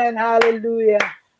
Amen. Hallelujah.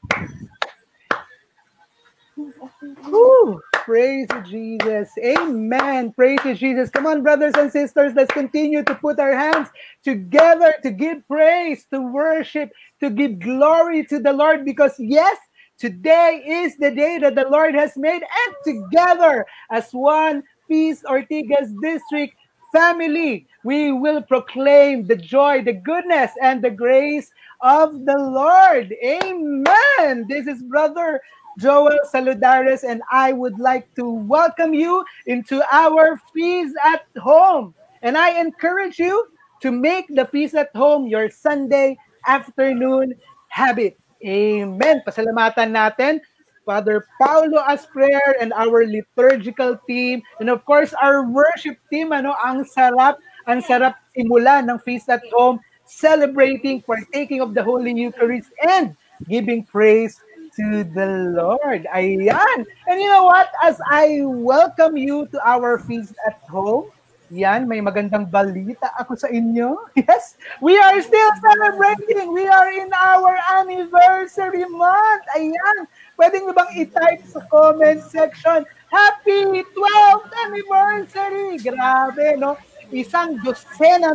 Whew. Praise you, Jesus. Amen. Praise you, Jesus. Come on, brothers and sisters, let's continue to put our hands together to give praise, to worship, to give glory to the Lord, because yes, today is the day that the Lord has made, and together as one Peace Ortigas District family, we will proclaim the joy, the goodness, and the grace of the Lord. Amen. This is Brother Joel Saludares, and I would like to welcome you into our Feast at Home. And I encourage you to make the Feast at Home your Sunday afternoon habit. Amen. Pasalamatan natin Father Paulo as prayer, and our liturgical team, and of course our worship team. Ang sarap simula ng Feast at Home, celebrating, partaking of the Holy Eucharist, and giving praise to the Lord. Ayan. And you know what? As I welcome you to our Feast at Home, yan, may magandang balita ako sa inyo. Yes, we are still celebrating. We are in our anniversary month. Ayan. Pwede nyo bang i-type sa comment section, Happy 12th anniversary! Grabe, no? Isang dosena,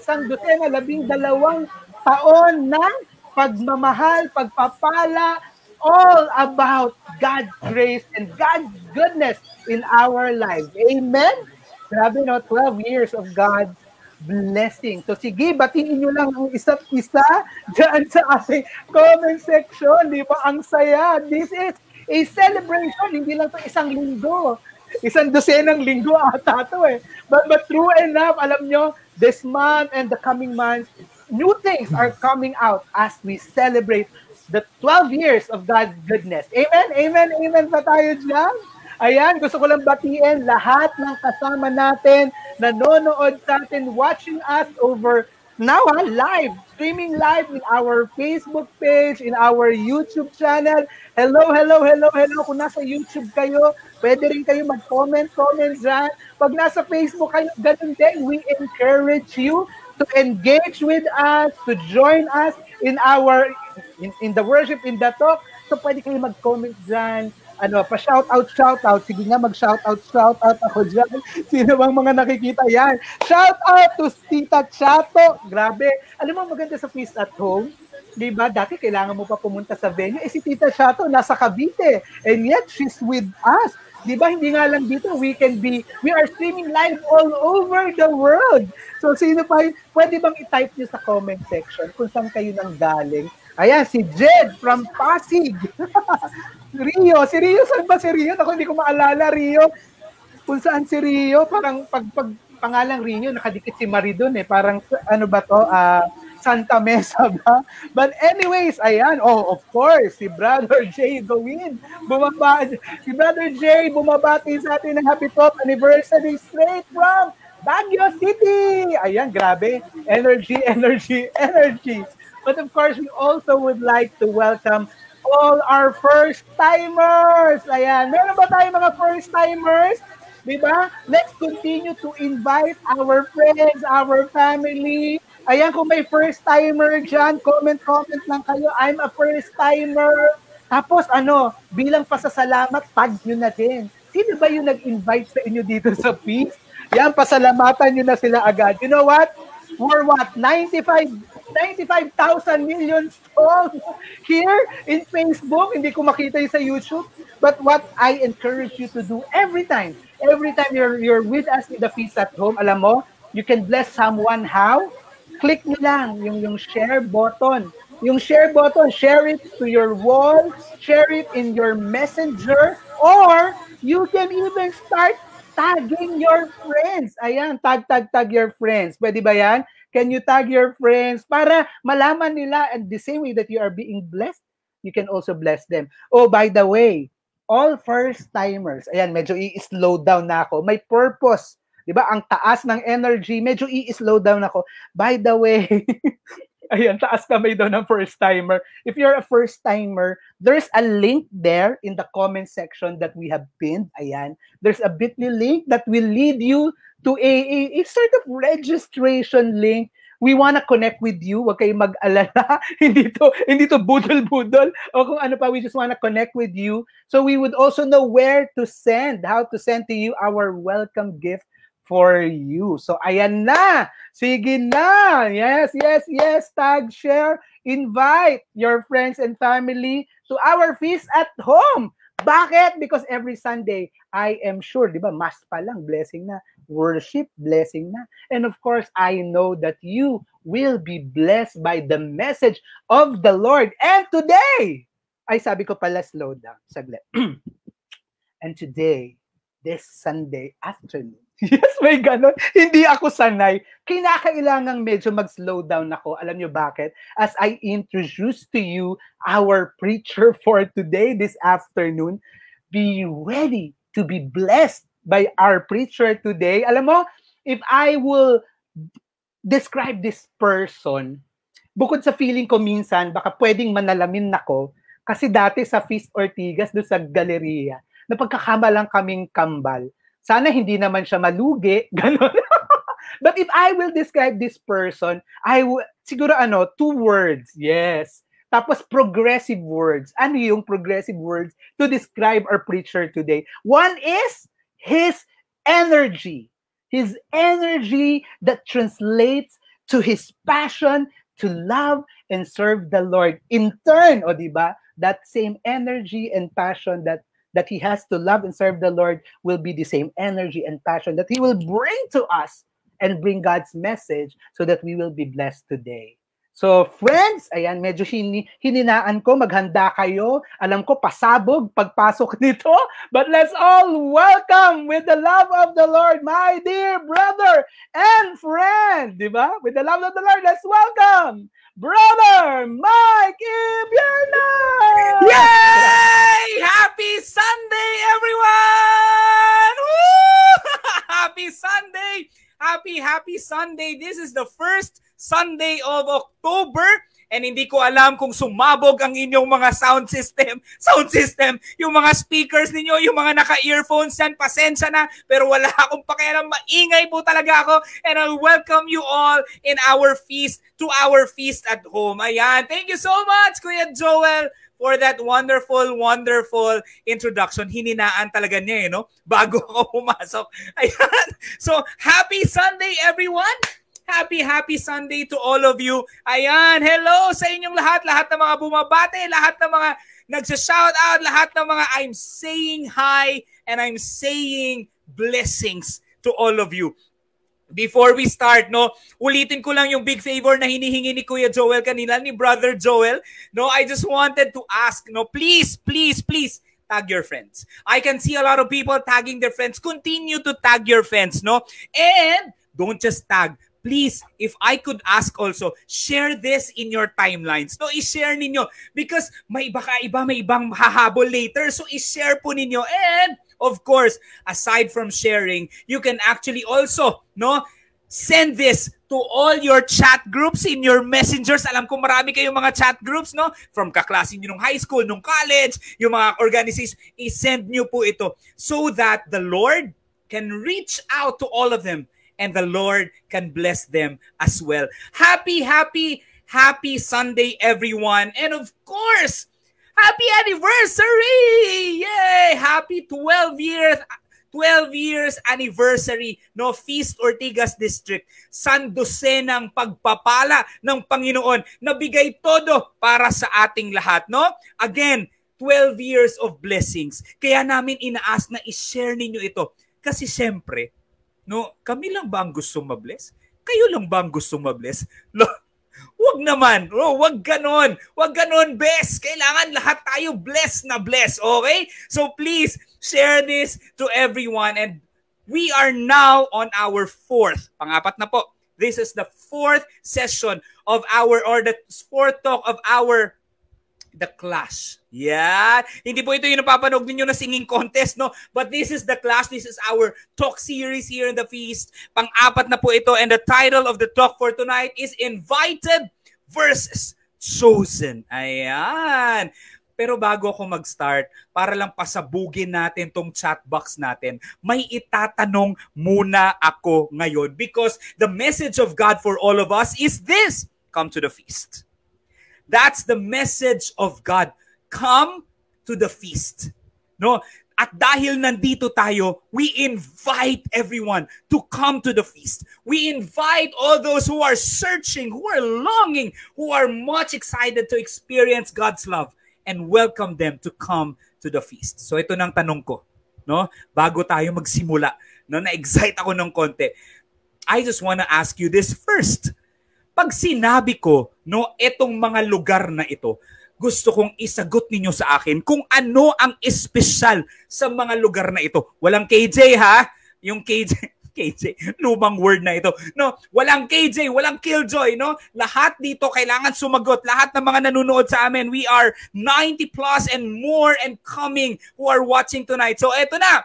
12 taon ng pagmamahal, pagpapala, all about God's grace and God's goodness in our lives. Amen? Grabe, no? 12 years of God's blessing. So sige, batiin nyo lang ang isa't isa dyan sa ating comment section. Di ba? Ang saya. This is a celebration. Hindi lang ito isang linggo. Isang dosenang linggo ata ito eh. But true enough, alam nyo, this month and the coming months, new things are coming out as we celebrate the 12 years of God's goodness. Amen? Amen? Amen pa tayo dyan? Ayan, gusto ko lang batiin lahat ng kasama natin, nanonood sa atin, watching us over now, live, streaming live in our Facebook page, in our YouTube channel. Hello. Kung nasa YouTube kayo, pwede rin kayo mag-comment dyan. Pag nasa Facebook kayo, ganun din, we encourage you to engage with us, to join us in in the worship, in the talk. So pwede kayo mag-comment dyan. Pa-shoutout. Sige nga, mag-shoutout ako dyan. Sino bang mga nakikita yan? Shoutout to Tita Chato. Grabe. Alam mo, maganda sa Feast at Home. Diba? Dati kailangan mo pa pumunta sa venue. Si Tita Chato nasa Cavite. And yet, she's with us. Diba? Hindi nga lang dito. We are streaming live all over the world. So, sino pa yun? Pwede bang i-type nyo sa comment section kung saan kayo nang galing? Ayan, si Jed from Pasig. Rio. Si Rio, saan ba si Rio? Ako hindi ko maalala, Rio. Kung saan si Rio, parang pag pangalang Rio, nakadikit si Marie dun eh. Parang, ano ba to? Santa Mesa ba? But anyways, ayan. Oh, of course, si Brother Jay Gawin. Si Brother Jay bumabati sa atin ng happy 12th anniversary straight from Baguio City. Ayan, grabe. Energy. But of course, we also would like to welcome all our first-timers. Ayan, meron ba tayo mga first-timers? Diba? Let's continue to invite our friends, our family. Ayan, kung may first-timer dyan, comment lang kayo. I'm a first-timer. Tapos bilang pasasalamat, tag nyo na din. Sino ba yung nag-invite sa inyo dito sa Feast? Yan, pasalamatan nyo na sila agad. You know what? For what? 95,000 million souls here in Facebook. Hindi ko makita yung sa YouTube. But what I encourage you to do every time you're with us in the Feast at Home, alam mo, you can bless someone. How? Click nyo lang yung share button. Yung share button, share it to your wall, share it in your messenger, or you can even start tagging your friends. Ayan, tag your friends. Pwede ba yan? Can you tag your friends para malaman nila, and the same way that you are being blessed, you can also bless them. Oh, by the way, all first-timers, ayan, medyo i-slow down na ako. May purpose. Diba? Ang taas ng energy, medyo i-slow down ako. By the way, ayan, taas kamay daw ng first-timer. If you're a first-timer, there's a link there in the comment section that we have pinned. Ayan. There's a bit.ly link that will lead you to a sort of registration link We wanna connect with you. Huwag kayong mag-alala. hindi to budol-budol o kung ano pa. We just wanna connect with you. So we would also know where to send, how to send to you our welcome gift for you. So ayan na. Sige na. Yes, yes, yes. Tag, share, invite your friends and family to our feast at home. Bakit? Because every Sunday, I am sure, di ba, mass pa lang, blessing na. Worship, blessing na. And of course, I know that you will be blessed by the message of the Lord. And today, ay sabi ko pala, slow down, saglit. And today, this Sunday afternoon, yes, may ganon. Hindi ako sanay. Kinakailangang medyo mag-slow down ako. Alam nyo bakit? As I introduce to you our preacher for today, this afternoon, be ready to be blessed by our preacher today. Alam mo, if I will describe this person, bukod sa feeling ko minsan, baka pwedeng manalamin ako, kasi dati sa Feast Ortigas, doon sa galeriya, napagkakamalang kaming kambal. Sana hindi naman siya malugi, gano'n. But if I will describe this person, siguro 2 words, yes. Tapos progressive words. Ano yung progressive words to describe our preacher today? One is his energy. His energy that translates to his passion to love and serve the Lord. In turn, diba? That same energy and passion that he has to love and serve the Lord will be the same energy and passion that he will bring to us and bring God's message so that we will be blessed today. So friends, ayan, medyo hininaan ko, maghanda kayo. Alam ko, pasabog pagpasok nito. But let's all welcome with the love of the Lord, my dear brother and friend. Diba? With the love of the Lord, let's welcome Brother Mike Ybiernas! Yay! Happy Sunday, everyone! Woo! Happy Sunday! Happy Sunday! This is the first Sunday of October. And hindi ko alam kung sumabog ang inyong mga sound system, yung mga speakers ninyo, yung mga naka-earphones yan, pasensya na, pero wala akong pakialam, maingay po talaga ako, and I welcome you all in our feast, to our feast at home. Ayan, thank you so much, Kuya Joel, for that wonderful introduction. Hininaan talaga niya, bago ako pumasok. Ayan, so happy Sunday, everyone! Happy Sunday to all of you. Ayan, hello sa inyong lahat ng mga bumabate, lahat ng mga nagsa-shout out, lahat ng mga I'm saying hi and I'm saying blessings to all of you. Before we start, ulitin ko lang yung big favor na hinihingi ni Kuya Joel kanina, ni Brother Joel. I just wanted to ask, please, tag your friends. I can see a lot of people tagging their friends. Continue to tag your friends, And don't just tag. Please, if I could ask also, share this in your timelines. I-share ninyo because may ibang hahabol later. So, i-share po ninyo. And, of course, aside from sharing, you can actually also, send this to all your chat groups in your messengers. Alam ko marami kayong mga chat groups, From kaklase nyo nung high school, nung college, yung mga organizations. I-send nyo po ito so that the Lord can reach out to all of them. And the Lord can bless them as well. Happy Sunday, everyone. And of course, happy anniversary! Yay! Happy 12 years anniversary, Feast Ortigas District. Sandosenang pagpapala ng Panginoon. Nabigay todo para sa ating lahat, Again, 12 years of blessings. Kaya namin inaas na i-share ninyo ito. Kasi syempre, kami lang ba ang gusto mabless? Kayo lang ba ang gusto mabless? Wag naman. Wag ganon. Wag ganon, best. Kailangan lahat tayo bless na bless. Okay? So please, share this to everyone. And we are now on our pangapat na po. This is the 4th session of the 4th talk of The Clash. Yeah. Hindi po ito yung napapanood ninyo na singing contest, But this is The Clash. This is our talk series here in the feast. Pang-apat na po ito. And the title of the talk for tonight is Invited versus Chosen. Ayan. Pero bago ako mag-start, para lang pasabugin natin tong chat box natin, may itatanong muna ako ngayon because the message of God for all of us is this: come to the feast. That's the message of God. Come to the feast. No? At dahil nandito tayo, we invite everyone to come to the feast. We invite all those who are searching, who are longing, who are much excited to experience God's love, and welcome them to come to the feast. So ito nang tanong ko, no? Bago tayo magsimula, no, na-excite ako ng konti. I just wanna ask you this first. Pag sinabi ko, no, etong mga lugar na ito, gusto kong isagot ninyo sa akin kung ano ang espesyal sa mga lugar na ito. Walang KJ, ha? Yung KJ, lumang word na ito. No, walang KJ, walang killjoy, no? Lahat dito kailangan sumagot. Lahat ng mga nanonood sa amin, we are 90 plus and more and coming who are watching tonight. So eto na.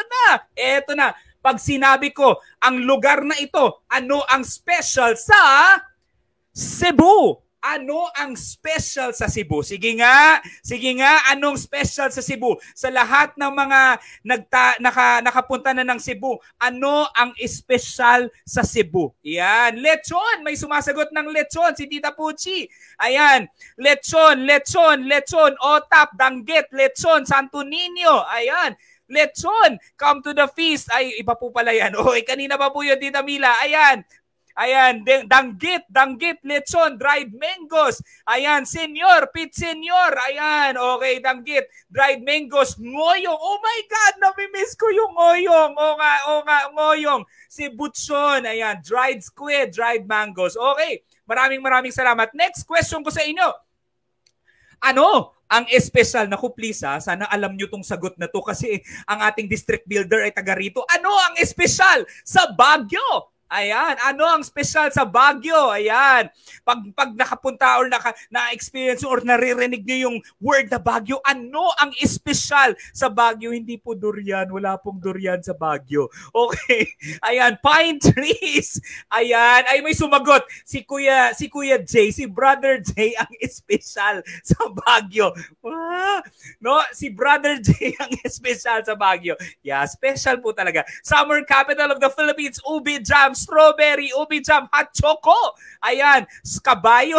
Pag sinabi ko, ang lugar na ito, ano ang special sa Cebu? Ano ang special sa Cebu? Sige nga, anong special sa Cebu? Sa lahat ng mga nakapunta na ng Cebu, ano ang special sa Cebu? Yan, lechon. May sumasagot ng lechon, si Tita Puchi. Ayan, lechon, otap, danggit, lechon, Santo Niño. Ayan, lechon, come to the feast. Ay, iba po pala yan. Okay, kanina pa po yun, Tita Mila. Ayan, danggit, lechon, dried mangoes. Ayan, Pit Senyor. Ayan, okay, danggit, dried mangoes, ngoyong. Oh my God, nami-miss ko yung ngoyong. O nga, ngoyong. Si Butchon, ayan, dried squid, dried mangoes. Okay, maraming salamat. Next question ko sa inyo. Ano ang espesyal? Naku, please sana alam nyo tong sagot na to kasi ang ating district builder ay taga rito. Ano ang espesyal sa Baguio? Ayan, ano ang special sa Baguio? Ayan, pag nakapunta or na-experience or naririnig nyo yung word na Baguio, ano ang special sa Baguio? Hindi po durian, wala pong durian sa Baguio. Okay, ayan, pine trees. Ayan, ay may sumagot. Si Kuya Jay, si Brother Jay ang special sa Baguio. No, si Brother Jay ang special sa Baguio. Yeah, special po talaga. Summer capital of the Philippines, ubi jam, strawberry, ubi jam, hot choco. Ayan, kabayo.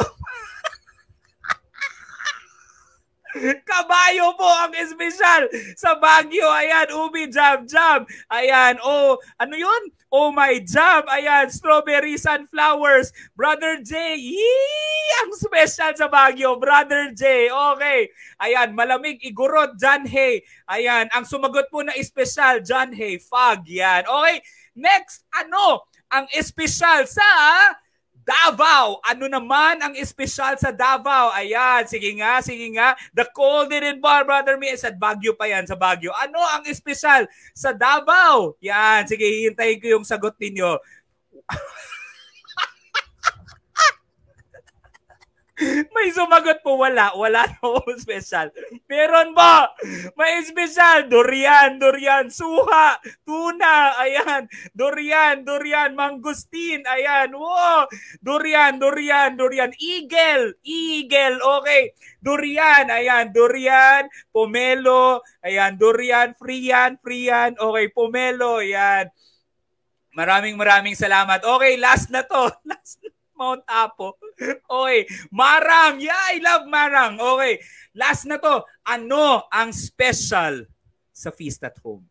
Kabayo po ang espesyal sa Baguio. Ayan, ubi jam. Ayan, ano yun? Oh my jam. Ayan, strawberry sunflowers. Brother J. Ang special sa Baguio. Brother J. Okay. Ayan, malamig igurot, John Hay. Ayan, ang sumagot po na espesyal, John Hay. Fog. Yan. Okay. Next, ano ang espesyal sa Davao? Ano naman ang espesyal sa Davao? Ayan, sige nga. The cold didn't bar, Brother Mi. Sa Baguio pa yan, sa Baguio. Ano ang espesyal sa Davao? Yan, sige, hintayin ko yung sagot ninyo. May sumagot po, wala no special. Meron ba? May special, durian, suha, tuna, ayan, durian, mangustin, ayan, wow, durian, eagle, okay, durian, ayan, pomelo, ayan, durian, frian, okay, pomelo, ayan. Maraming salamat. Okay, last na to. Mount Apo. Okay. Marang. Yeah, I love Marang. Okay. Last na to. Ano ang special sa Feast at Home?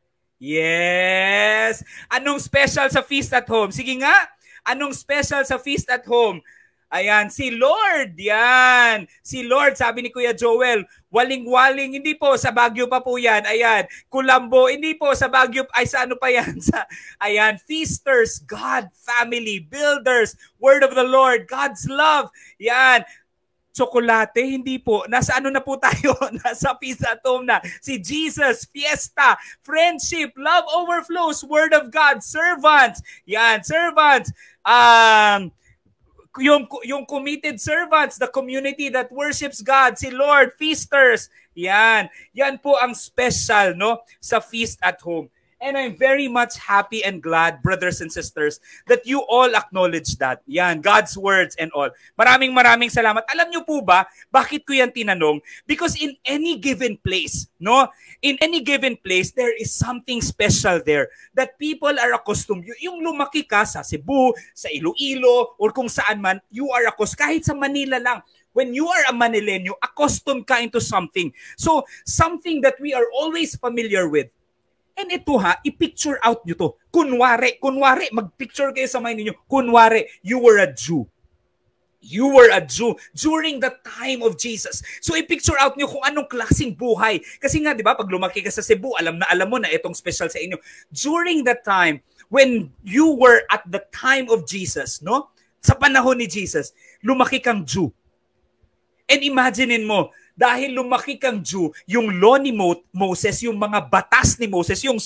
Yes. Anong special sa Feast at Home? Sige nga. Anong special sa Feast at Home? Ayan, si Lord. Yan. Si Lord, sabi ni Kuya Joel, waling-waling, hindi po, sa Baguio pa po yan. Ayan, Kulambo, hindi po, sa Baguio, ay sa ano pa yan? Ayan, feasters, God, family, builders, word of the Lord, God's love. Yan. Tsokolate, hindi po. Nasa ano na po tayo? Nasa Feast at Home na. Si Jesus, fiesta, friendship, love overflows, word of God, servants. Yan, servants. Yung committed servants, the community that worships God, si Lord, feasters. Yan po ang special, no, sa Feast at Home. And I'm very much happy and glad, brothers and sisters, that you all acknowledge that. Yan, God's words and all. Maraming salamat. Alam niyo po ba, bakit ko yan tinanong? Because in any given place, no? In any given place, there is something special there that people are accustomed. Yung lumaki ka sa Cebu, sa Iloilo, or kung saan man, you are accustomed. Kahit sa Manila lang. When you are a Manileño, accustomed ka into something. So, something that we are always familiar with. And ito i-picture out nyo to. Kunwari, mag-picture kayo sa mind niyo. Kunwari, you were a Jew. You were a Jew during the time of Jesus. So, i-picture out nyo kung anong klaseng buhay. Kasi nga, di ba, pag lumaki ka sa Cebu, alam mo na itong special sa inyo. During that time, when you were at the time of Jesus, no? Sa panahon ni Jesus, lumaki kang Jew. And imaginein mo, dahil lumaki kang Jew, yung law ni Moses, yung mga batas ni Moses, yung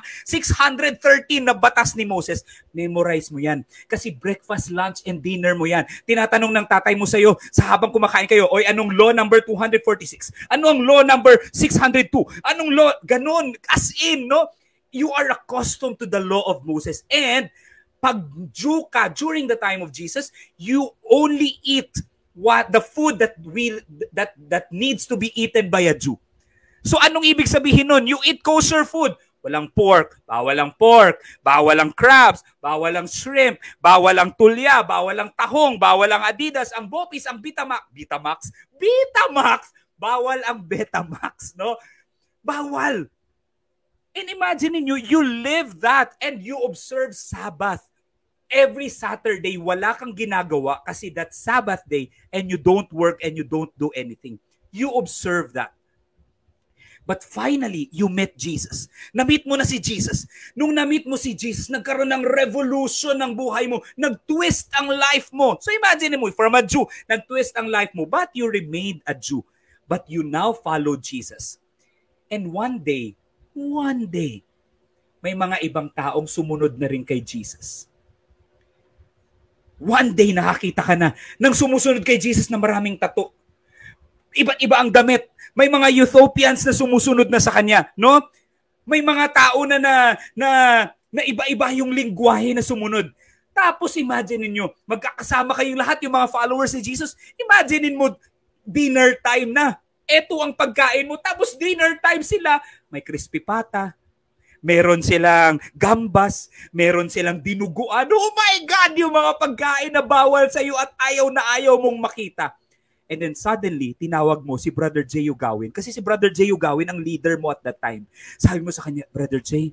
613 na batas ni Moses, memorize mo yan. Kasi breakfast, lunch, and dinner mo yan. Tinatanong ng tatay mo sa'yo, sa habang kumakain kayo, oy, anong law number 246? Ano ang law number 602? Anong law? Ganon. As in, no? You are accustomed to the law of Moses. And pag Jew ka, during the time of Jesus, you only eat the food that needs to be eaten by a Jew. So anong ibig sabihin nun? You eat kosher food. Walang pork, bawal ang crabs, bawal ang shrimp, bawal ang tulya, bawal ang tahong, bawal ang Adidas, ang Bopis, ang Betamax, bawal ang Betamax, no? Bawal. And imagine niyo, you live that and you observe Sabbath. Every Saturday, wala kang ginagawa kasi that's Sabbath day and you don't work and you don't do anything. You observe that. But finally, you met Jesus. Na-meet mo na si Jesus. Nung na-meet mo si Jesus, nagkaroon ng revolution ng buhay mo. Nag-twist ang life mo. So imagine mo, from a Jew, nag-twist ang life mo. But you remained a Jew. But you now follow Jesus. And one day, may mga ibang taong sumunod na rin kay Jesus. One day nakakita ka na nang sumusunod kay Jesus na maraming tato. Iba-iba ang damit. May mga Ethiopians na sumusunod na sa kanya, no? May mga tao na iba-iba yung lingwahe na sumunod. Tapos imagine niyo, magkakasama kayong lahat yung mga followers ni Jesus. Imagine mo dinner time na. Ito ang pagkain mo. Tapos dinner time sila, may crispy pata. Meron silang gambas, meron silang dinuguan. Oh my God! Yung mga pagkain na bawal sa'yo at ayaw na ayaw mong makita. And then suddenly, tinawag mo si Brother J. Ugawin. Kasi si Brother J. Ugawin ang leader mo at that time. Sabi mo sa kanya, Brother J,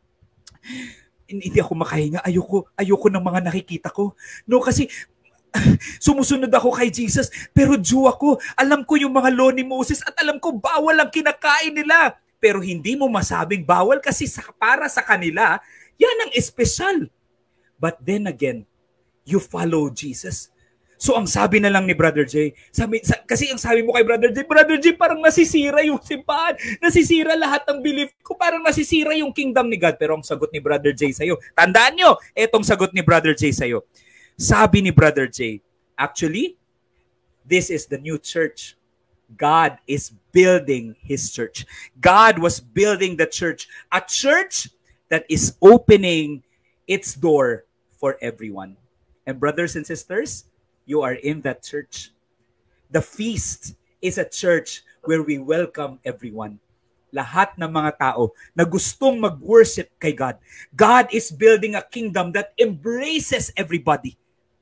hindi ako makahinga. Ayoko ng mga nakikita ko. No, kasi sumusunod ako kay Jesus, pero Jew ako. Alam ko yung mga law ni Moses at alam ko bawal ang kinakain nila. Pero hindi mo masabing bawal kasi para sa kanila, yan ang espesyal. But then again, you follow Jesus. So ang sabi na lang ni Brother J, kasi ang sabi mo kay Brother J, parang nasisira yung simbahan, nasisira lahat ng belief ko, parang nasisira yung kingdom ni God. Pero ang sagot ni Brother J sa'yo, tandaan nyo, etong sagot ni Brother J sa'yo. Sabi ni Brother J, actually, this is the new church. God is building His church. God was building the church. A church that is opening its door for everyone. And brothers and sisters, you are in that church. The feast is a church where we welcome everyone. Lahat ng mga tao na gustong mag-worship kay God. God is building a kingdom that embraces everybody.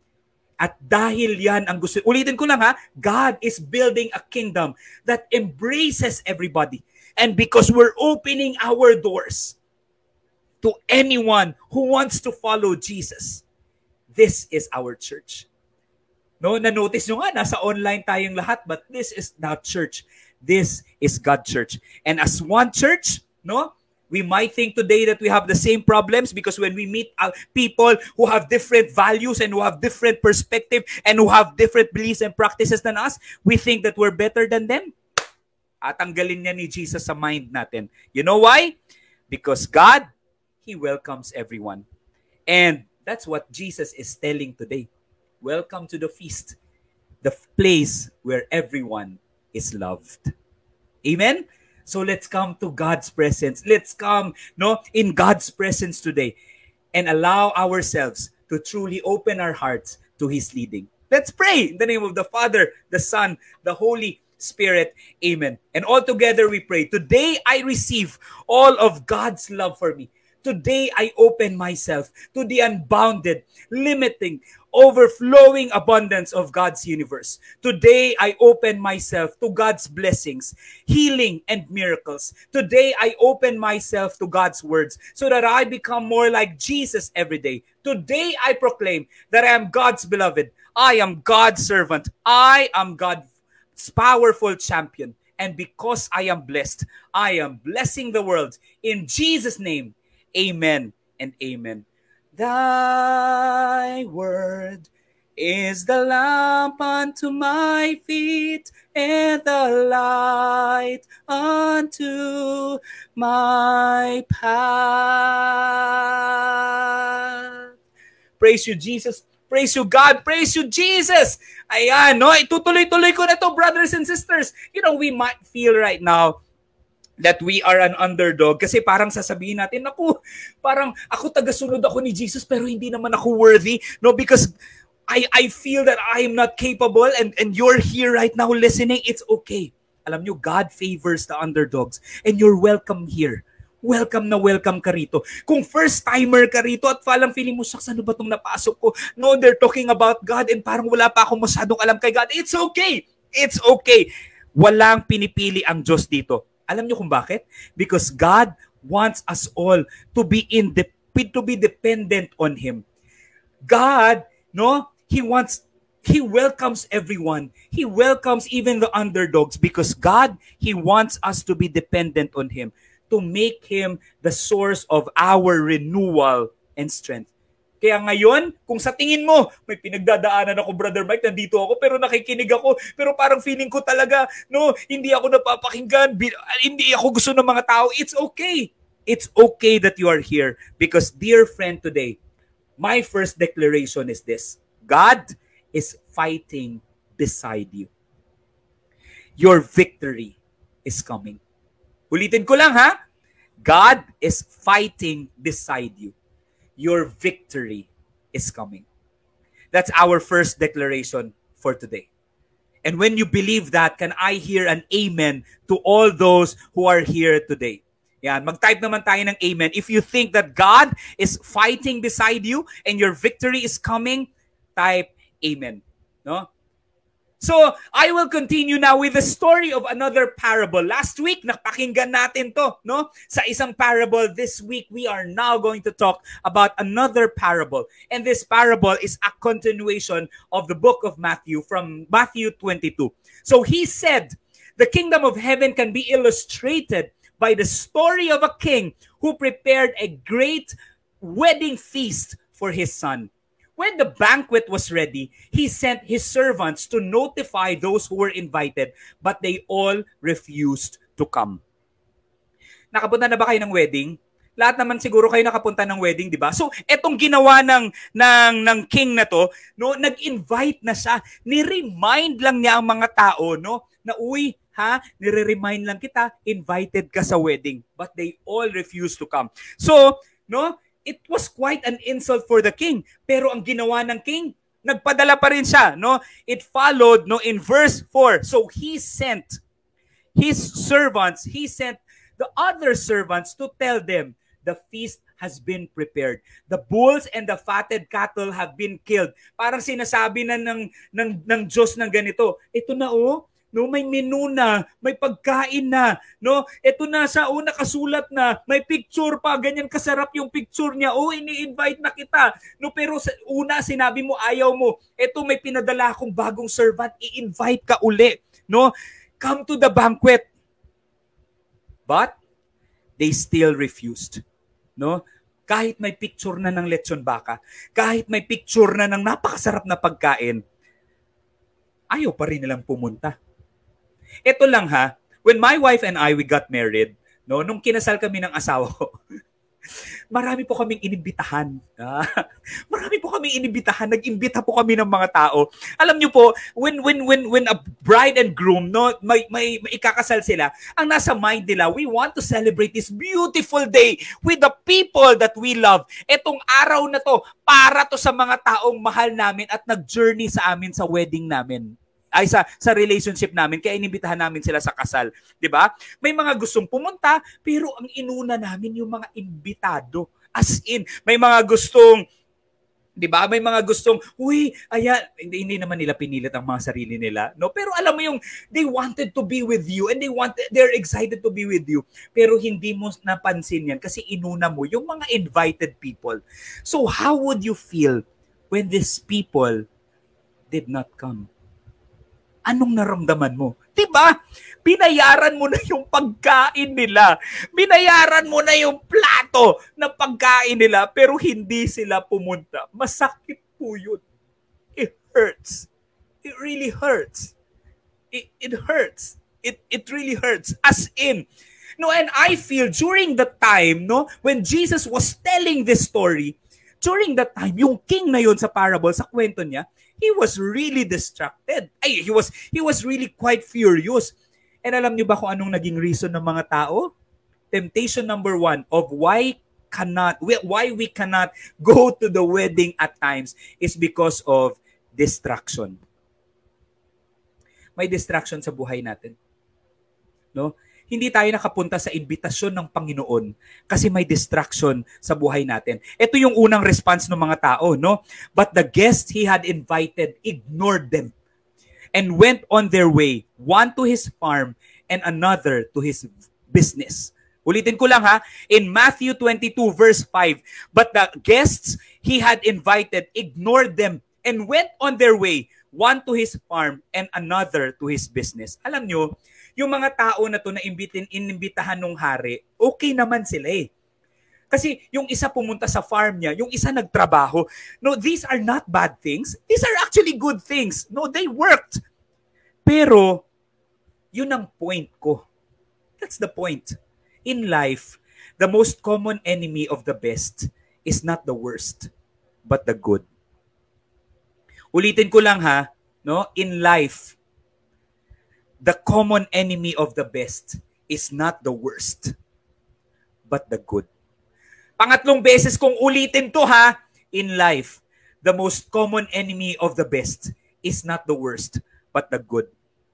At dahil yan ang gusto, ulitin ko lang God is building a kingdom that embraces everybody. And because we're opening our doors to anyone who wants to follow Jesus, this is our church. No, na-notice nyo nasa online tayong lahat, but this is not church. This is God church. And as one church, no, we might think today that we have the same problems because when we meet people who have different values and who have different perspective and who have different beliefs and practices than us, we think that we're better than them. At tanggalin niya ni Jesus sa mind natin. You know why? Because God, He welcomes everyone. And that's what Jesus is telling today. Welcome to the feast, the place where everyone is loved. Amen? So let's come to God's presence. Let's come, no, in God's presence today and allow ourselves to truly open our hearts to His leading. Let's pray in the name of the Father, the Son, the Holy Spirit. Amen. And all together we pray. Today I receive all of God's love for me. Today I open myself to the unbounded, limiting, overflowing abundance of God's universe. Today I open myself to God's blessings, healing, and miracles. Today I open myself to God's words so that I become more like Jesus every day. Today I proclaim that I am God's beloved. I am God's servant. I am God's powerful champion. And because I am blessed, I am blessing the world. In Jesus' name, amen and amen. Thy word is the lamp unto my feet and the light unto my path. Praise you, Jesus. Praise you, God. Praise you, Jesus. Ayan, no? Itutuloy-tuloy ko na to, brothers and sisters. You know, we might feel right now that we are an underdog kasi parang sasabihin natin, naku, parang ako tagasunod ako ni Jesus pero hindi naman ako worthy. No, because I feel that I am not capable and you're here right now listening. It's okay. Alam nyo, God favors the underdogs and you're welcome here. Welcome na welcome ka rito. Kung first-timer ka rito at parang feeling mo, shucks, ano ba itong napasok ko? No, they're talking about God and parang wala pa akong masyadong alam kay God. It's okay. It's okay. Walang pinipili ang Diyos dito. Alam niyo kung bakit? Because God wants us all to be dependent on Him. God, no, He welcomes everyone. He welcomes even the underdogs because God, He wants us to be dependent on Him, to make Him the source of our renewal and strength. Kaya ngayon, kung sa tingin mo, may pinagdadaanan ako, Brother Mike, nandito ako, pero nakikinig ako, pero parang feeling ko talaga, no, hindi ako napapakinggan, hindi ako gusto ng mga tao, it's okay. It's okay that you are here. Because, dear friend, today, my first declaration is this: God is fighting beside you. Your victory is coming. Ulitin ko lang, ha? God is fighting beside you. Your victory is coming. That's our first declaration for today. And when you believe that, can I hear an amen to all those who are here today? Yan, mag-type naman tayo ng amen. If you think that God is fighting beside you and your victory is coming, type amen. No? So, I will continue now with the story of another parable. Last week, napakinggan natin to, no? Sa isang parable. This week, we are now going to talk about another parable. And this parable is a continuation of the book of Matthew, from Matthew 22. So, he said, the kingdom of heaven can be illustrated by the story of a king who prepared a great wedding feast for his son. When the banquet was ready, he sent his servants to notify those who were invited, but they all refused to come. Nakapunta na ba kayo ng wedding? Lahat naman siguro kayo nakapunta ng wedding, di ba? So, etong ginawa ng king na to, no, nag-invite na siya. Ni-remind lang niya ang mga tao, no, na uy, ha, nire-remind lang kita, invited ka sa wedding. But they all refused to come. So, no, it was quite an insult for the king. Pero ang ginawa ng king, nagpadala pa rin siya, no? It followed, no, in verse 4. So he sent his servants, he sent the other servants to tell them, the feast has been prepared. The bulls and the fatted cattle have been killed. Parang sinasabi na ng Diyos ng ganito, ito na oh, no, may menu na, may pagkain na, no? Ito na sa una kasulat na, may picture pa, ganyan kasarap yung picture niya. Oh, ini-invite na kita. No, pero sa una sinabi mo ayaw mo. Ito may pinadala akong bagong servant, i-invite ka uli, no? Come to the banquet. But they still refused, no? Kahit may picture na ng lechon baka, kahit may picture na ng napakasarap na pagkain, ayaw pa rin nilang pumunta. Ito lang ha, when my wife and I, we got married, no, nung kinasal kami ng asawa ko, marami po kaming inimbitahan. Marami po kaming inimbitahan. Nag-imbita po kami ng mga tao. Alam niyo po, when a bride and groom, no, may ikakasal sila, ang nasa mind nila, we want to celebrate this beautiful day with the people that we love. Etong araw na to, para to sa mga taong mahal namin at nag-journey sa amin sa wedding namin. Ay sa relationship namin, kaya inimbitahan namin sila sa kasal, 'di ba? May mga gustong pumunta, pero ang inuna namin yung mga imbitado. As in, may mga gustong, 'di ba? May mga gustong, uy, ayan, hindi naman nila pinilit ang mga sarili nila, no? Pero alam mo yung they wanted to be with you and they're excited to be with you. Pero hindi mo napansin 'yan kasi inuna mo yung mga invited people. So how would you feel when these people did not come? Anong naramdaman mo? Diba? Binayaran mo na yung pagkain nila. Binayaran mo na yung plato na pagkain nila, pero hindi sila pumunta. Masakit po yun. It hurts. It really hurts. It hurts. It really hurts. As in, no, and I feel during the time, no, when Jesus was telling this story, during that time, yung king na yun sa parable, sa kwento niya, he was really distracted. He was really quite furious. And alam niyo ba kung anong naging reason ng mga tao? Temptation number 1 of why we cannot go to the wedding at times is because of distraction. May distraction sa buhay natin. No? Hindi tayo nakapunta sa imbitasyon ng Panginoon kasi may distraction sa buhay natin. Ito yung unang response ng mga tao, no? But the guests he had invited ignored them and went on their way, one to his farm and another to his business. Ulitin ko lang ha, in Matthew 22 verse 5, but the guests he had invited ignored them and went on their way, one to his farm and another to his business. Alam nyo, yung mga tao na to na inimbitahan ng hari, okay naman sila eh. Kasi yung isa pumunta sa farm niya, yung isa nagtrabaho. No, these are not bad things. These are actually good things. No, they worked. Pero, yun ang point ko. That's the point. In life, the most common enemy of the best is not the worst, but the good. Ulitin ko lang ha, no? In life, the common enemy of the best is not the worst, but the good. Pangatlong beses kong ulitin to ha, in life, the most common enemy of the best is not the worst, but the good.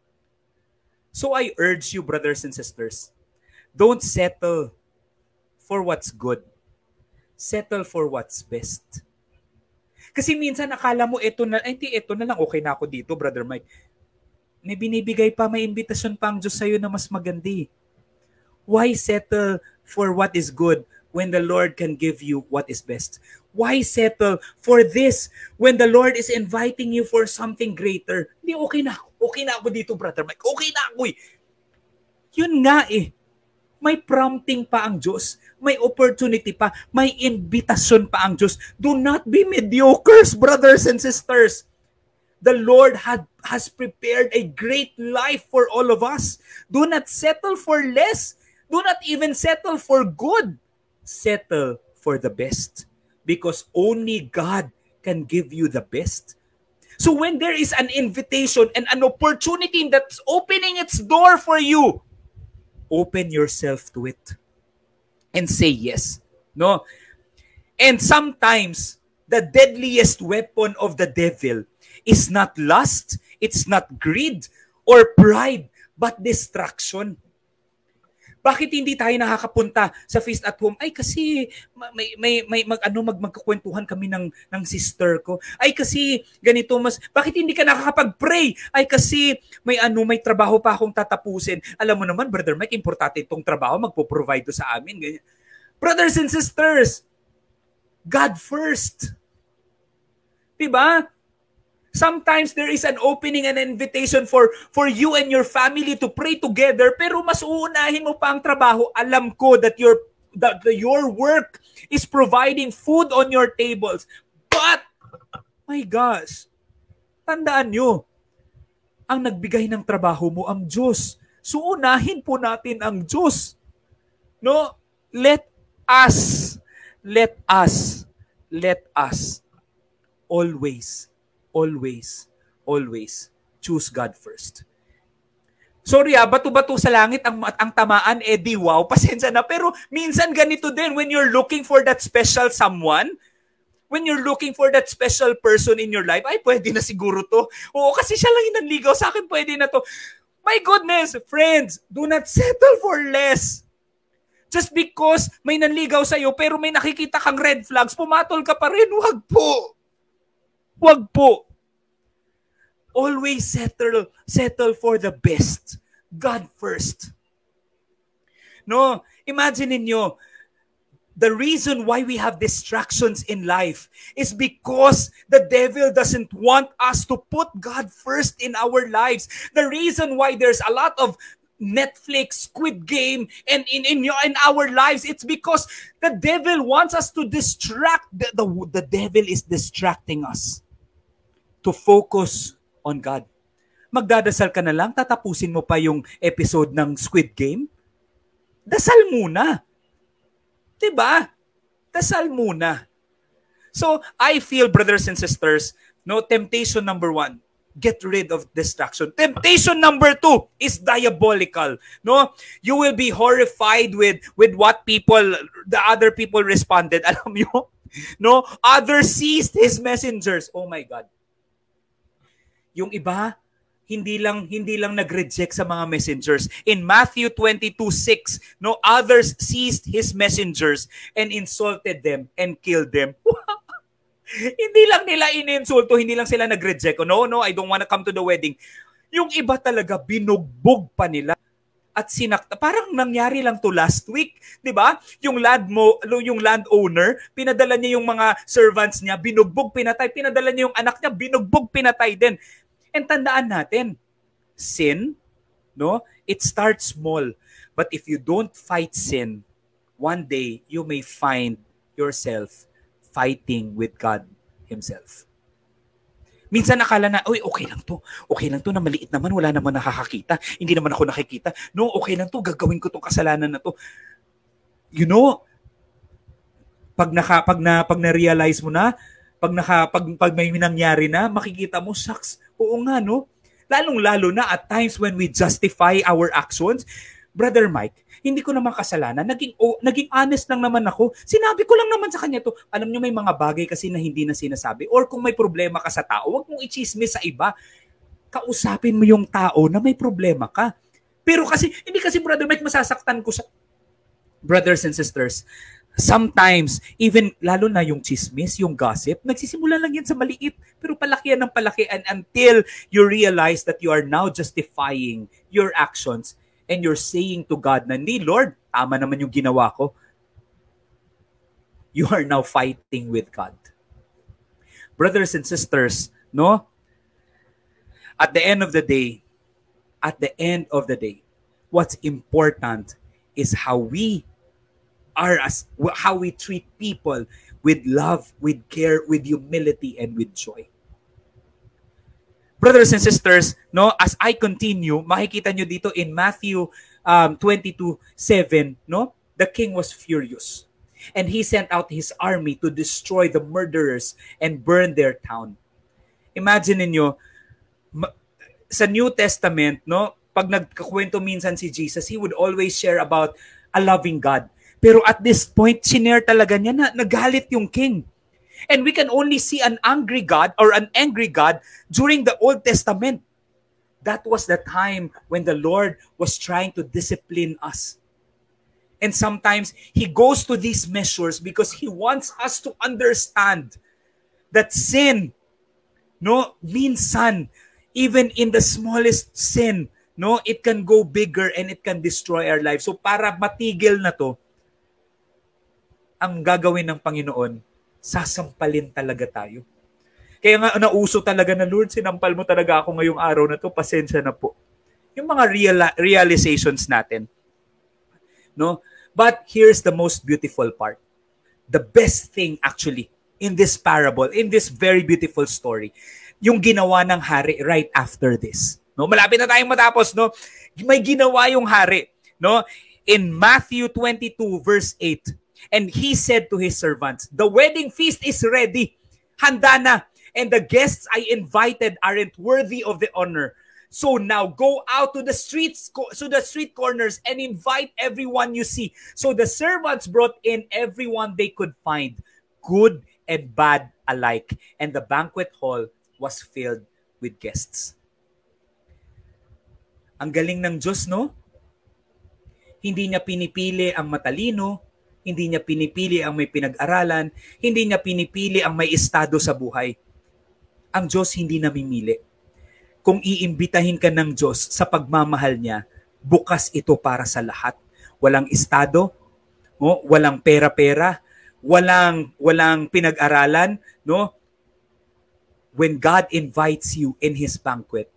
So I urge you, brothers and sisters, don't settle for what's good. Settle for what's best. Kasi minsan akala mo ito na lang, okay na ako dito, Brother Mike. May binibigay pa, may imbitasyon pa ang Diyos sa'yo na mas magandi. Why settle for what is good when the Lord can give you what is best? Why settle for this when the Lord is inviting you for something greater? Hindi, okay na ako. Okay na ako dito, Brother Mike. Okay na ako eh. Yun nga eh. May prompting pa ang Diyos. May opportunity pa. May imbitasyon pa ang Diyos. Do not be mediocres, brothers and sisters. The Lord has prepared a great life for all of us. Do not settle for less. Do not even settle for good. Settle for the best. Because only God can give you the best. So when there is an invitation and an opportunity that's opening its door for you, open yourself to it. And say yes. No? And sometimes, the deadliest weapon of the devil is not lust, it's not greed, or pride, but distraction. Bakit hindi tayo nakakapunta sa feast at home? Ay kasi magkukwentuhan kami ng sister ko. Ay kasi ganito bakit hindi ka nakakapag-pray? Ay kasi may trabaho pa akong tatapusin. Alam mo naman, Brother Mike, importante itong trabaho, magpo-provide sa amin. Ganyan. Brothers and sisters, God first. Diba? Sometimes there is an opening and an invitation for you and your family to pray together, pero mas uunahin mo pa ang trabaho. Alam ko that your work is providing food on your tables. But, my gosh, tandaan nyo, ang nagbigay ng trabaho mo ang Diyos. So unahin po natin ang Diyos. No? Let us let us always, always, always choose God first. Sorry bato-bato sa langit ang tamaan, di wow, pasensya na. Pero minsan ganito din when you're looking for that special someone, when you're looking for that special person in your life, ay pwede na siguro to. Oo, kasi siya lang yung nanligaw sa akin, pwede na to. My goodness, friends, do not settle for less. Just because may nanligaw sa'yo pero may nakikita kang red flags, pumatol ka pa rin, wag po. Wag po. Always settle for the best. God first. No, imagine niyo, the reason why we have distractions in life is because the devil doesn't want us to put God first in our lives. The reason why there's a lot of Netflix, Squid Game, and in our lives, it's because the devil wants us to distract. The devil is distracting us to focus on God. Magdadasal ka na lang, tatapusin mo pa yung episode ng Squid Game? Dasal muna. Diba? Dasal muna. So, I feel, brothers and sisters, no, temptation number 1, get rid of distraction. Temptation number 2 is diabolical. No, you will be horrified with what the other people responded. Alam mo? No, others seized his messengers. Oh my God. Yung iba, hindi lang nag-reject sa mga messengers. In Matthew 22:6, no, others seized his messengers and insulted them and killed them. Hindi lang nila ininsulto, hindi lang sila nag-reject. Oh, no, I don't wanna come to the wedding. Yung iba talaga, binugbog pa nila at sinakta. Parang nangyari lang to last week, 'di ba? Yung landowner, pinadala niya yung mga servants niya, binugbog, pinatay, pinadala niya yung anak niya, binugbog, pinatay din. And tandaan natin, sin, no? It starts small. But if you don't fight sin, one day you may find yourself fighting with God Himself. Minsan nakala na, uy, okay lang to. Okay lang to na maliit naman, wala naman nakakakita. Hindi naman ako nakikita. No, okay lang to, gagawin ko tong kasalanan na to. You know, pag na-realize mo na, pag may nangyari na, makikita mo, shucks, oo nga, no? Lalong-lalo na at times when we justify our actions. Brother Mike, hindi ko naman kasalanan. Naging honest lang naman ako. Sinabi ko lang naman sa kanya to. Alam niyo, may mga bagay kasi na hindi na sinasabi. Or kung may problema ka sa tao, huwag mong i-chismis sa iba. Kausapin mo yung tao na may problema ka. Pero kasi, hindi kasi Brother Mike, masasaktan ko sa... Brothers and sisters, sometimes, even lalo na yung chismis, yung gossip, nagsisimula lang yan sa maliit, pero palaki yan ng palaki until you realize that you are now justifying your actions and you're saying to God na, "Hindi, Lord, tama naman yung ginawa ko." You are now fighting with God. Brothers and sisters, no? At the end of the day, what's important is how we treat people with love, with care, with humility, and with joy. Brothers and sisters, no, as I continue, makikita nyo dito in Matthew 22:7, no, the king was furious. And he sent out his army to destroy the murderers and burn their town. Imagine niyo, sa New Testament, no, pag nagkakwento minsan si Jesus, he would always share about a loving God. Pero at this point, sinare talaga niya na nagalit yung king. And we can only see an angry God during the Old Testament. That was the time when the Lord was trying to discipline us. And sometimes He goes to these measures because He wants us to understand that sin, no, means son. Even in the smallest sin, no, it can go bigger and it can destroy our life. So para matigil na to, ang gagawin ng Panginoon, sasampalin talaga tayo. Kaya nga nauso talaga na, "Lord, sinampal mo talaga ako ngayong araw na to, pasensya na po." Yung mga realizations natin. No? But here's the most beautiful part. The best thing actually in this parable, in this very beautiful story, yung ginawa ng hari right after this. No? Malapit na tayong matapos, no? May ginawa yung hari, no? In Matthew 22 verse 8, And he said to his servants, the wedding feast is ready. Handa na. And the guests I invited aren't worthy of the honor. So now go out to the streets, to the street corners and invite everyone you see. So the servants brought in everyone they could find, good and bad alike. And the banquet hall was filled with guests. Ang galing ng Diyos, no? Hindi niya pinipili ang matalino, hindi niya pinipili ang may pinag-aralan, hindi niya pinipili ang may estado sa buhay. Ang Diyos hindi namimili. Kung iimbitahin ka ng Diyos sa pagmamahal niya, bukas ito para sa lahat. Walang estado, no? Walang pera-pera, walang pinag-aralan, no? When God invites you in His banquet,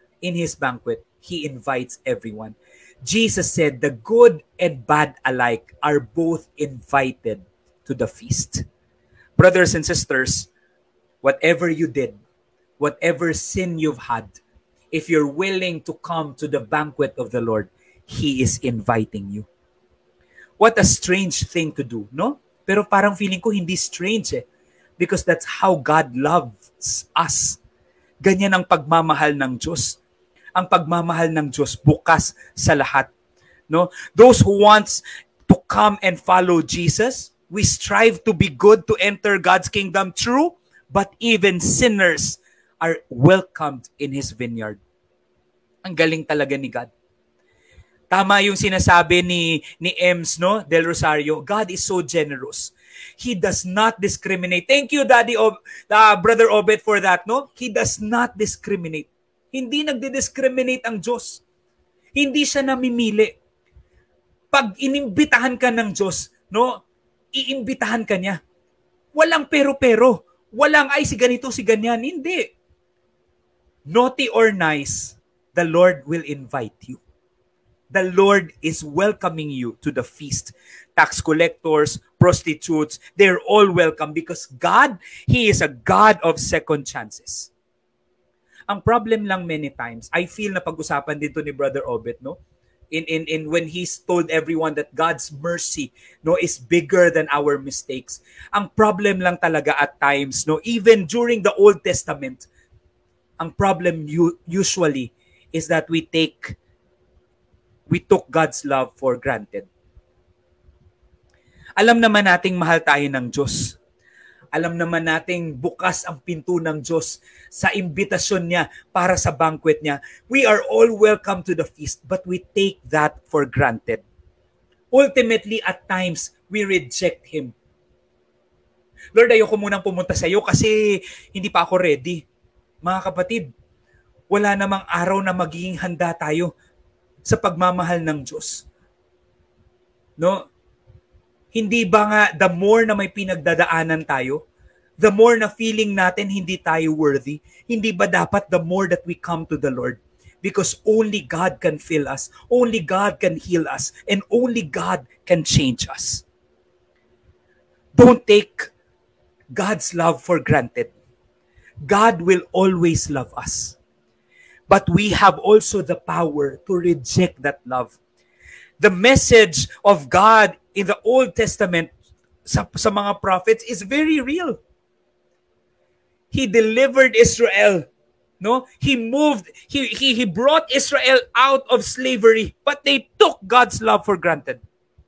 He invites everyone. Jesus said, the good and bad alike are both invited to the feast. Brothers and sisters, whatever you did, whatever sin you've had, if you're willing to come to the banquet of the Lord, He is inviting you. What a strange thing to do, no? Pero parang feeling ko hindi strange eh. Because that's how God loves us. Ganyan ang pagmamahal ng Diyos. Ang pagmamahal ng Diyos bukas sa lahat. No? Those who wants to come and follow Jesus, we strive to be good to enter God's kingdom true, but even sinners are welcomed in His vineyard. Ang galing talaga ni God. Tama yung sinasabi ni Ems, no, Del Rosario, God is so generous. He does not discriminate. Thank you, Brother Obed, for that, no? He does not discriminate. Hindi nagdi-discriminate ang Diyos. Hindi siya namimili. Pag inimbitahan ka ng Diyos, no, iimbitahan ka niya. Walang pero-pero. Walang, ay, si ganito, si ganyan. Hindi. Naughty or nice, the Lord will invite you. The Lord is welcoming you to the feast. Tax collectors, prostitutes, they're all welcome because God, He is a God of second chances. Ang problem lang many times, I feel na pag-usapan dito ni Brother Obet, no? In when he's told everyone that God's mercy, no, is bigger than our mistakes. Ang problem lang talaga at times, no, even during the Old Testament, ang problem usually is that we took God's love for granted. Alam naman nating mahal tayo ng Diyos. Alam naman nating bukas ang pinto ng Diyos sa imbitasyon niya para sa banquet niya. We are all welcome to the feast, but we take that for granted. Ultimately, at times, we reject Him. Lord, ayoko munang pumunta sa iyo kasi hindi pa ako ready. Mga kapatid, wala namang araw na magiging handa tayo sa pagmamahal ng Diyos. No? Hindi ba nga the more na may pinagdadaanan tayo, the more na feeling natin hindi tayo worthy, hindi ba dapat the more that we come to the Lord? Because only God can fill us, only God can heal us, and only God can change us. Don't take God's love for granted. God will always love us. But we have also the power to reject that love. The message of God in the Old Testament sa mga prophets is very real. He delivered Israel. No? He brought Israel out of slavery, but they took God's love for granted.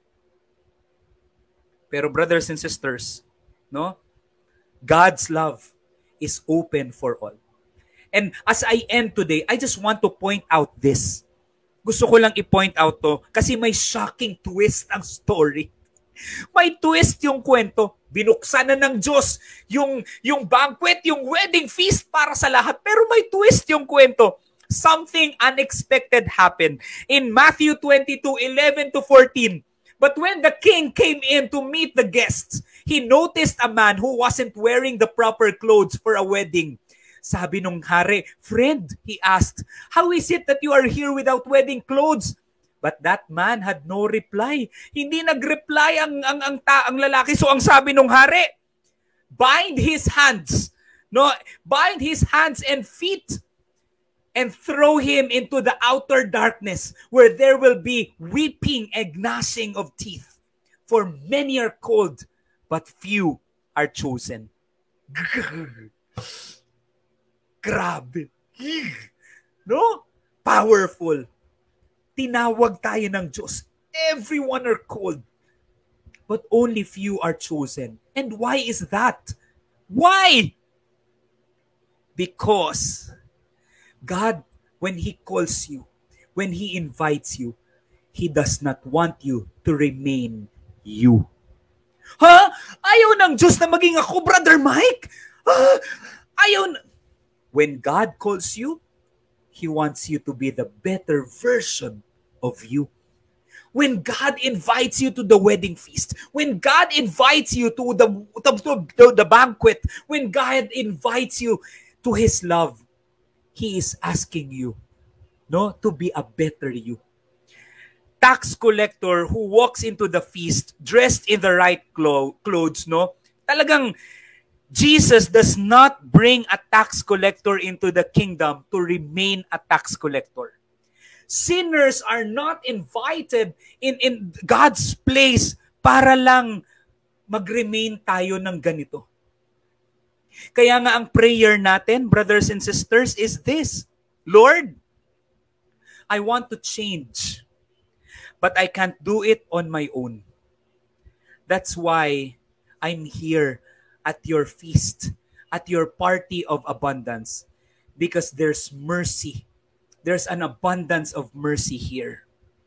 Pero brothers and sisters, no? God's love is open for all. And as I end today, I just want to point out this. Gusto ko lang i-point out to kasi may shocking twist ang story. May twist yung kwento. Binuksan na ng Diyos yung banquet, yung wedding feast para sa lahat. Pero may twist yung kwento. Something unexpected happened. In Matthew 22:11-14, but when the king came in to meet the guests, he noticed a man who wasn't wearing the proper clothes for a wedding. Sabi nung hari, "Friend," he asked, "how is it that you are here without wedding clothes?" But that man had no reply. Hindi nag-reply ang lalaki. So ang sabi nung hari, bind his hands and feet and throw him into the outer darkness where there will be weeping and gnashing of teeth. For many are called, but few are chosen. Grabe. No? Powerful. Tinawag tayo ng Diyos. Everyone are called, but only few are chosen. And why is that? Why? Because God, when He calls you, when He invites you, He does not want you to remain you. Ha? Ayaw ng Diyos na maging ako, Brother Mike? Ha? Ayaw na... When God calls you, He wants you to be the better version of you. When God invites you to the wedding feast, when God invites you to the banquet, when God invites you to His love, He is asking you, no, to be a better you. Tax collector who walks into the feast dressed in the right clothes, no? Talagang Jesus does not bring a tax collector into the kingdom to remain a tax collector. Sinners are not invited in God's place para lang mag-remain tayo ng ganito. Kaya nga ang prayer natin, brothers and sisters, is this: Lord, I want to change, but I can't do it on my own. That's why I'm here at your feast, at your party of abundance, because there's mercy. There's an abundance of mercy here.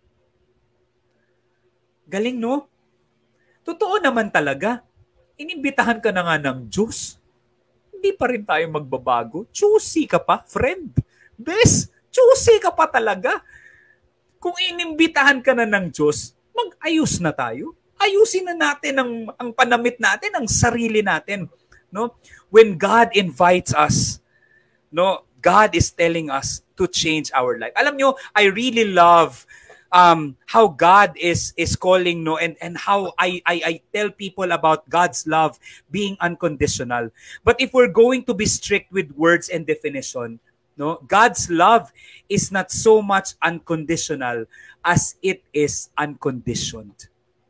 Galing, no? Totoo naman talaga. Inimbitahan ka na nga ng Diyos. Hindi pa rin tayo magbabago. Choosy ka pa, friend. Bes, choosy ka pa talaga. Kung inimbitahan ka na ng Diyos, mag-ayos na tayo. Ayusin na natin ang panamit natin, ang sarili natin, no? When God invites us, no, God is telling us to change our life. Alam nyo, I really love how God is calling, no, and how I tell people about God's love being unconditional. But if we're going to be strict with words and definition, no, God's love is not so much unconditional as it is unconditioned.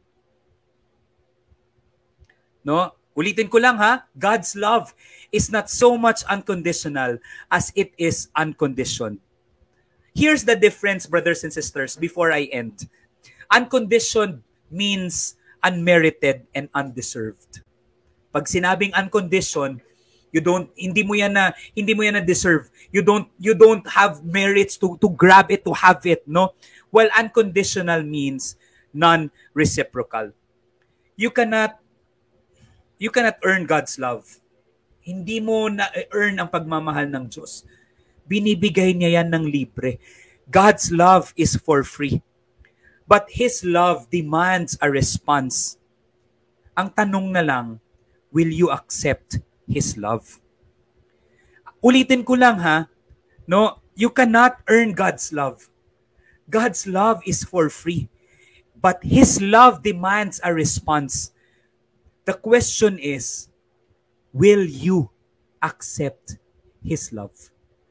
No? Ulitin ko lang ha, God's love is not so much unconditional as it is unconditioned. Here's the difference, brothers and sisters, before I end. Unconditioned means unmerited and undeserved. Pag sinabing unconditioned, hindi mo yan na deserve. You don't have merits to grab it, to have it, no? While unconditional means non-reciprocal. You cannot earn God's love. Hindi mo na-earn ang pagmamahal ng Diyos. Binibigay niya yan ng libre. God's love is for free. But His love demands a response. Ang tanong na lang, will you accept His love? Ulitin ko lang ha, no? You cannot earn God's love. God's love is for free. But His love demands a response. The question is, will you accept His love?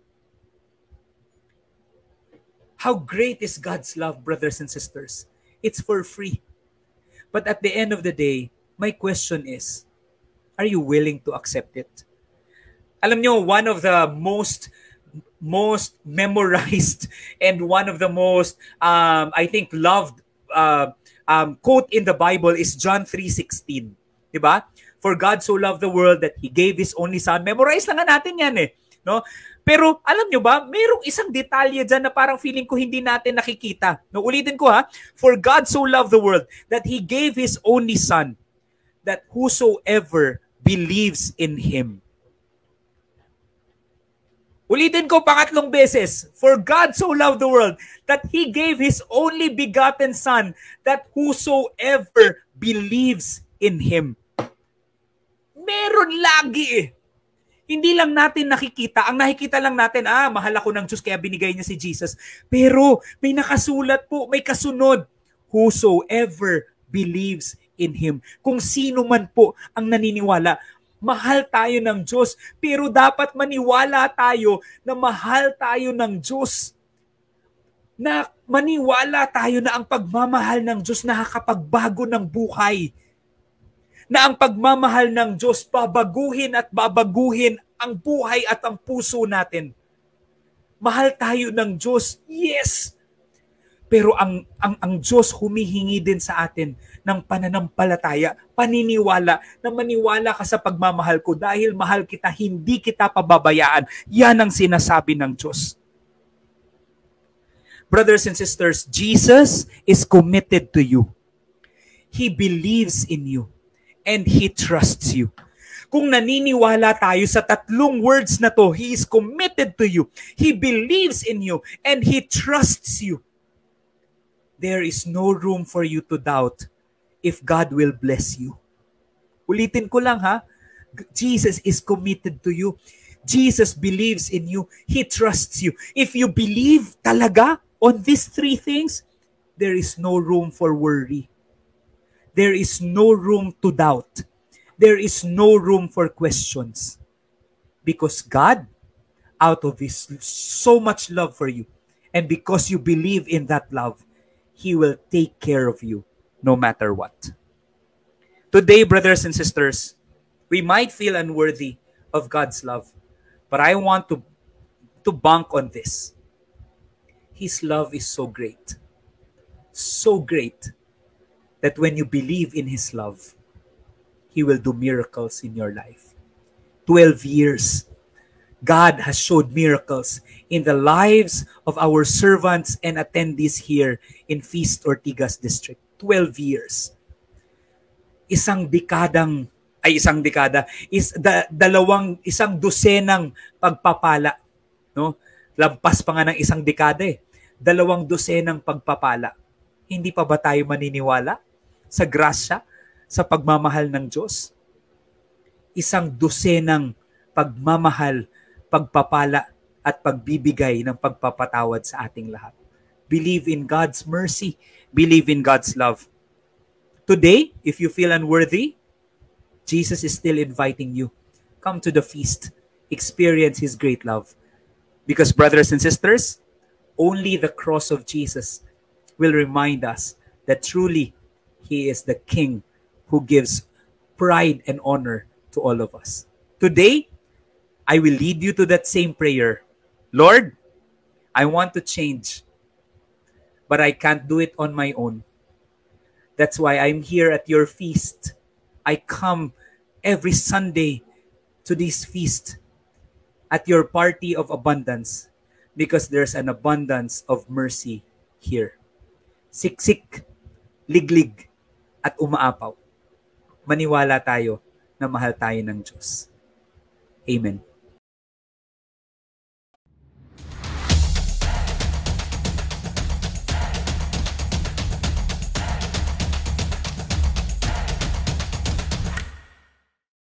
How great is God's love, brothers and sisters? It's for free. But at the end of the day, my question is, are you willing to accept it? Alam nyo, one of the most memorized and one of the most, I think, loved quote in the Bible is John 3:16. Diba? For God so loved the world that He gave His only Son. Memorize na nga natin yan eh. No? Pero alam nyo ba, mayroong isang detalye dyan na parang feeling ko hindi natin nakikita. No, ulitin ko ha. For God so loved the world that He gave His only Son, that whosoever believes in Him. Ulitin ko pangatlong beses. For God so loved the world that He gave His only begotten Son, that whosoever believes in Him. Meron lagi eh. Hindi lang natin nakikita. Ang nakikita lang natin, mahal ako ng Diyos kaya binigay niya si Jesus. Pero may nakasulat po, may kasunod. Whosoever believes in Him. Kung sino man po ang naniniwala, mahal tayo ng Diyos. Pero dapat maniwala tayo na mahal tayo ng Diyos. Na Maniwala tayo na ang pagmamahal ng Diyos nakakapagbago ng buhay. Na ang pagmamahal ng Diyos babaguhin at babaguhin ang buhay at ang puso natin. Mahal tayo ng Diyos, yes. Pero ang Diyos humihingi din sa atin ng pananampalataya, paniniwala, na maniwala ka sa pagmamahal ko dahil mahal kita, hindi kita pababayaan. Yan ang sinasabi ng Diyos. Brothers and sisters, Jesus is committed to you. He believes in you and He trusts you. Kung naniniwala tayo sa tatlong words na to, He is committed to you, He believes in you, and He trusts you, there is no room for you to doubt if God will bless you. Ulitin ko lang ha, Jesus is committed to you. Jesus believes in you. He trusts you. If you believe talaga on these three things, there is no room for worry. There is no room to doubt. There is no room for questions. Because God, out of His so much love for you, and because you believe in that love, He will take care of you no matter what. Today, brothers and sisters, we might feel unworthy of God's love, but I want to bank on this. His love is so great that when you believe in His love, He will do miracles in your life. 12 years, God has showed miracles in the lives of our servants and attendees here in Feast Ortigas District. 12 years. Isang dosenang pagpapala. No? Lampas pa nga ng isang dekada eh. 2 dosenang pagpapala. Hindi pa ba tayo maniniwala sa grasya, sa pagmamahal ng Diyos? 1 dosenang pagmamahal, pagpapala, at pagbibigay ng pagpapatawad sa ating lahat. Believe in God's mercy. Believe in God's love. Today, if you feel unworthy, Jesus is still inviting you. Come to the feast. Experience His great love. Because, brothers and sisters, only the cross of Jesus will remind us that truly He is the King who gives pride and honor to all of us. Today, I will lead you to that same prayer. Lord, I want to change, but I can't do it on my own. That's why I'm here at your feast. I come every Sunday to this feast at your party of abundance because there's an abundance of mercy here. Siksik, liglig, at umaapaw. Maniwala tayo na mahal tayo ng Diyos. Amen.